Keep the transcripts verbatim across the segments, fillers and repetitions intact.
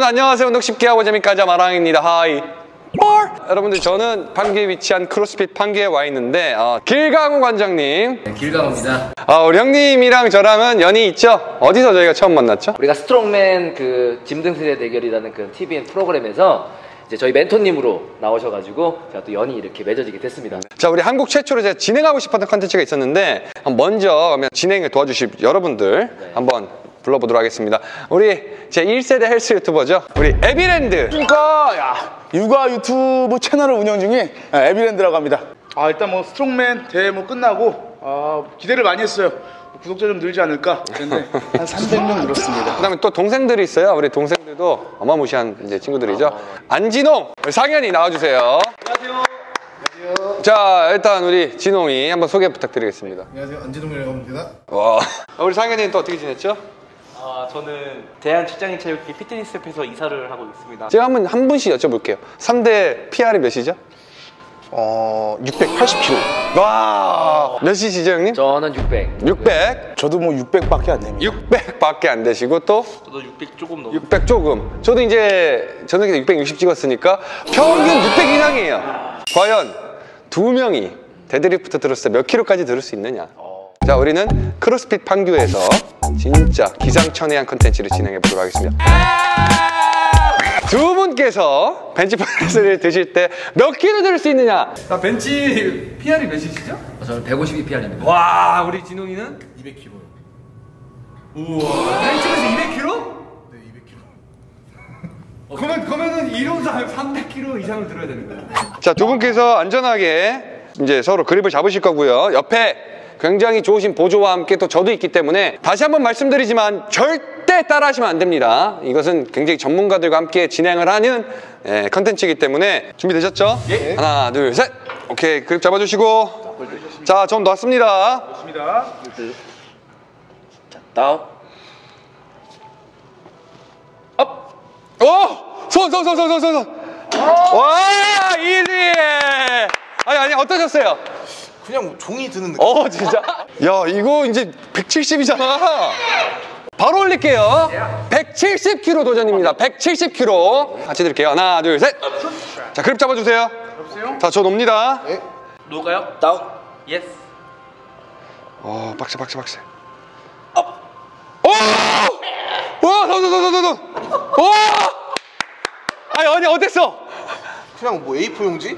안녕하세요. 운동 쉽게 하고 재밌게 하자 마랑입니다. 하이. 뭘? 여러분들 저는 판교에 위치한 크로스핏 판교에 와 있는데 어, 길강우 관장님. 네, 길강우입니다. 어, 우리 형님이랑 저랑은 연이 있죠? 어디서 저희가 처음 만났죠? 우리가 스트롱맨 그 짐등세대 대결이라는 그 티비엔 프로그램에서 이제 저희 멘토님으로 나오셔가지고 제가 또 연이 이렇게 맺어지게 됐습니다. 자, 우리 한국 최초로 제가 진행하고 싶었던 컨텐츠가 있었는데 먼저 진행을 도와주실 여러분들 네. 한번 불러보도록 하겠습니다. 우리 제 일 세대 헬스 유튜버죠? 우리 에비랜드. 그러니까 야, 육아 유튜브 채널을 운영 중인 에비랜드라고 합니다. 아, 일단 뭐 스트롱맨 대회 뭐 끝나고 아, 기대를 많이 했어요. 구독자 좀 늘지 않을까 그런데 한 삼백 명 늘었습니다. 그 다음에 또 동생들이 있어요. 우리 동생들도 어마무시한 이제 친구들이죠. 안진홍, 상현이 나와주세요. 안녕하세요. 안녕하세요. 자, 일단 우리 진홍이 한번 소개 부탁드리겠습니다. 안녕하세요. 안진홍이라고 합니다. 와, 우리 상현이는 또 어떻게 지냈죠? 아, 저는 대한직장인체육회 피트니스협회에서 이사를 하고 있습니다. 제가 한번 한 분씩 여쭤볼게요. 삼 대 피알이 몇이죠? 어, 육백팔십 킬로그램. 와, 몇이시죠 형님? 저는 육백. 육백. 저도 뭐 육백밖에 안 됩니다. 육백밖에 안 되시고 또 저도 육백 조금 넘어. 육백 조금. 저도 이제 저는 육백육십 찍었으니까 평균 육백 이상이에요. 과연 두 명이 데드리프트 들었을 때 몇 킬로까지 들을 수 있느냐? 자, 우리는 크로스핏 판교에서 진짜 기상천외한 컨텐츠를 진행해 보도록 하겠습니다. 두 분께서 벤치프레스를 드실 때 몇 킬로 들 수 있느냐? 자, 벤치 피알이 몇이시죠? 저는 백오십이 피알입니다. 와, 우리 진홍이는 이백 킬로그램. 우와, 벤치에서 이백 킬로? 네, 이백 킬로그램. 그러면 그러면은 이론상 삼백 킬로 이상을 들어야 되는 거예요. 자, 두 분께서 안전하게 이제 서로 그립을 잡으실 거고요. 옆에 굉장히 좋으신 보조와 함께 또 저도 있기 때문에 다시 한번 말씀드리지만 절대 따라하시면 안 됩니다. 이것은 굉장히 전문가들과 함께 진행을 하는 예, 컨텐츠이기 때문에 준비되셨죠? 예. 하나, 둘, 셋. 오케이, 그립 잡아주시고. 자, 좀 넣었습니다. 좋습니다. 자, 다운. 업. 오! 손, 손, 손, 손, 손, 손, 손. 와, 이지! 아니, 아니, 어떠셨어요? 그냥 뭐 종이 드는 느낌. 어, 진짜? 야, 이거 이제 백칠십이잖아. 바로 올릴게요. 백칠십 킬로그램 도전입니다. 백칠십 킬로그램. 같이 드릴게요. 하나, 둘, 셋. 자, 그립 잡아주세요. 자, 저 놉니다. 네. 놓을까요? 다운. 예스. 어, 박세, 박세, 박세. 업. 오! 와, 더, 더, 더, 더, 더, 더. 와! 아니, 아니, 어땠어? 그냥 뭐 에이포 용지?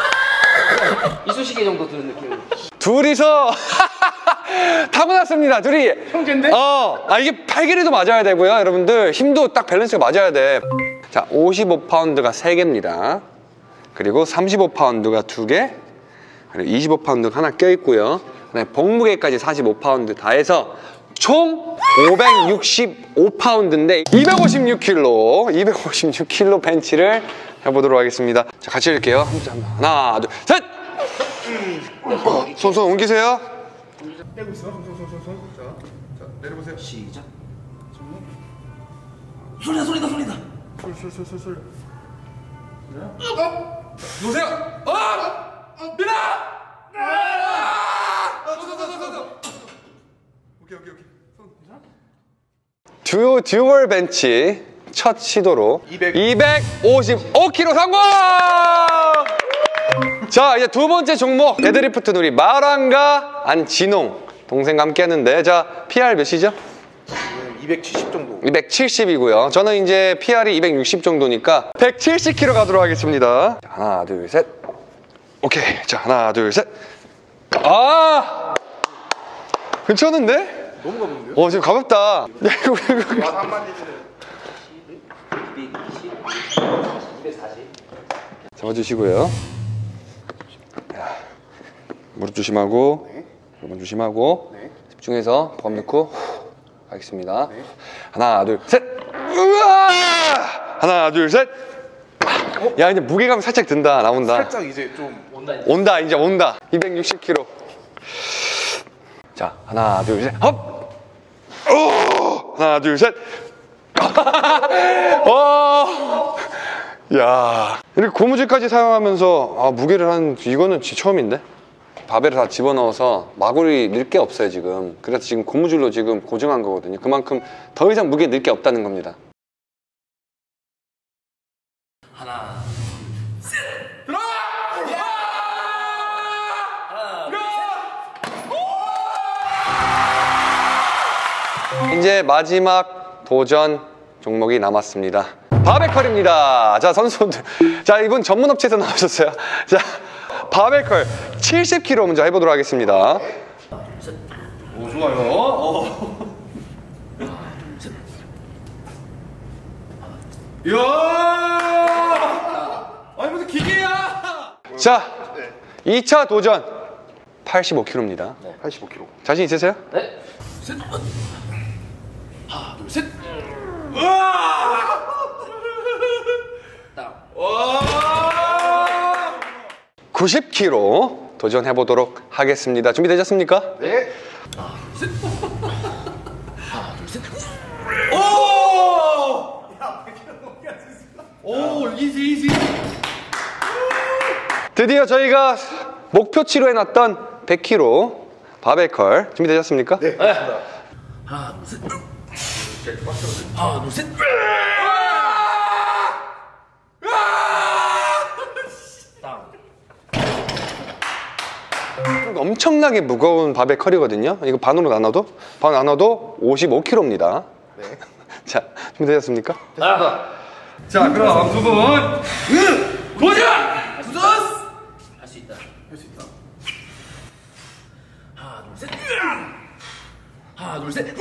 이쑤시개 정도 드는 느낌. 둘이서 타고났습니다. 둘이 형제인데? 어, 아 이게 팔 길이도 맞아야 되고요. 여러분들 힘도 딱 밸런스가 맞아야 돼. 자, 오십오 파운드가 세 개입니다. 그리고 삼십오 파운드가 두 개, 그리고 이십오 파운드가 하나 껴있고요. 그다음에 복무게까지 사십오 파운드 다 해서 총 오백육십오 파운드인데 이백오십육 킬로그램 이백오십육 킬로그램 벤치를 해보도록 하겠습니다. 자, 같이 할게요. 하나, 둘, 셋! 손, 손 옮기세요. 빼고 있어. 손, 손, 손, 손, 손. 자, 자, 내려보세요. 시작. 소리다, 소리다, 소리다. 솔, 솔, 솔, 솔, 솔. 놓으세요. 어! 미나! 손, 손, 손, 손, 손. 오케이, 오케이, 오케이. 손. 듀, 듀얼 벤치 첫 시도로 이백. 이백오십오 킬로그램 성공! 자, 이제 두 번째 종목 데드리프트는 우리 마랑과 안진홍 동생과 함께 하는데, 자, 피알 몇이죠? 이백칠십 정도. 이백칠십이고요. 저는 이제 피알이 이백육십 정도니까 백칠십 킬로그램 가도록 하겠습니다. 자, 하나, 둘, 셋. 오케이. 자, 하나, 둘, 셋. 아! 괜찮은데? 너무 가볍는데요? 어, 지금 가볍다. 야, 이거, 이거. 와, 한마디는. 잡아주시고요. 자, 무릎 조심하고, 네. 무릎 조심하고, 네. 집중해서 범 넣고 가겠습니다. 네. 하나, 둘, 셋. 우와! 하나, 둘, 셋. 야, 이제 무게감 살짝 든다. 나온다. 살짝 이제 좀 온다. 온다, 이제 온다. 이백육십 킬로그램. 자, 하나, 둘, 셋. 헙! 오! 하나, 둘, 셋. 어! 야, 이렇게 고무줄까지 사용하면서 아, 무게를 한 이거는 진짜 처음인데? 바벨을 다 집어넣어서 마구리 넣을 게 없어요 지금. 그래서 지금 고무줄로 지금 고정한 거거든요. 그만큼 더 이상 무게 넣을 게 없다는 겁니다. 이제 마지막 도전 종목이 남았습니다. 바베컬입니다. 자, 선수들. 자, 이분 전문 업체에서 나오셨어요. 자, 바베컬 칠십 킬로그램 먼저 해보도록 하겠습니다. 오, 좋아요. 어. 이야! 아니, 무슨 기계야! 자, 이 차 도전 팔십오 킬로그램입니다. 팔십오 킬로그램. 자신 있으세요? 네. 구십 킬로그램 도전해보도록 하겠습니다. 준비되셨습니까? 네. 오, 이지, 이지. 드디어 저희가 목표치로 해놨던 백 킬로그램 바베컬 준비되셨습니까? 네. 엄청나게 무거운 바베컬이거든요. 이거 반으로 나눠도 반 나눠도 오십오 킬로그램입니다. 네. 자, 준비되셨습니까? 자, 그럼 두 분. 도전! 할 수 있다. 할 수 있다. 하나, 둘, 셋. 하나, 둘, 셋.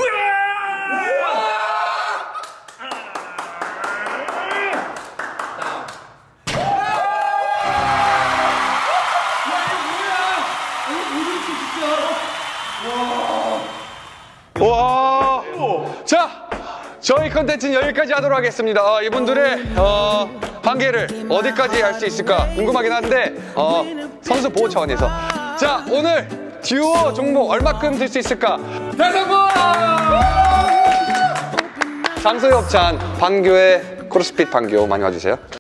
와, 자, 저희 컨텐츠는 여기까지 하도록 하겠습니다. 어, 이분들의 어, 한계를 어디까지 할 수 있을까 궁금하긴 한데 어, 선수 보호 차원에서 자, 오늘 듀오 종목 얼마큼 들 수 있을까? 대성공! 장소협찬 반교의 크로스핏 반교 많이 와주세요.